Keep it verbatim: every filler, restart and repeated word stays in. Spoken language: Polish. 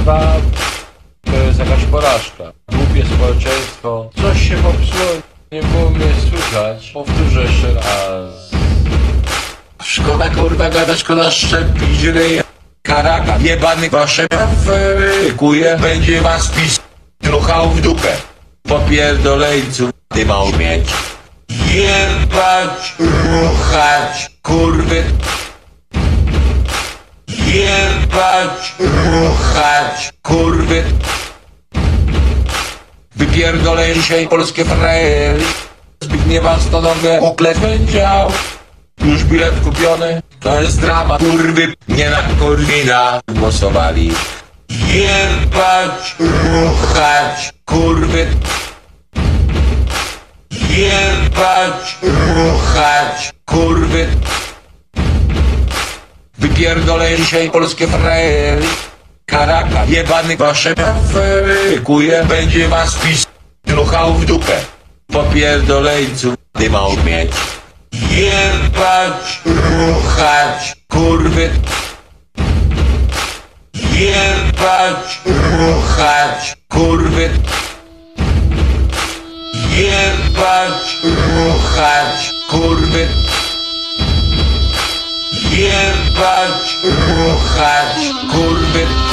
kurwa, to jest jakaś porażka. Głupie społeczeństwo, coś się popsuło, nie było mnie słychać. Powtórzę jeszcze raz. Szkoda kurwa gada, szkoda szczepić ryja. Karaka, jebany wasze afery. Kuje, będzie was pis truchał w dupę. Popierdoleńców, ty mał mieć. Jebać, ruchać, kurwy. Jebać, ruchać, kurwy. Wypierdolę dzisiaj polskie frajery. Zbigniewa Stonowe uklet będzie. Już bilet kupiony, to jest dramat. Kurwy, nie na Korwina głosowali. Jebać, ruchać, kurwy. Jebać, ruchać, kurwy. Wypierdolę dzisiaj polskie frajery. Karaka, jebany wasze afery. Kuje, będzie was pis truchał w dupę. Popierdoleńców, ty mał mieć. Jebać, ruchać, kurwy. Jebać, ruchać, kurwy. Jebać, ruchać, kurwy. Jebać, ruchać, kurwy.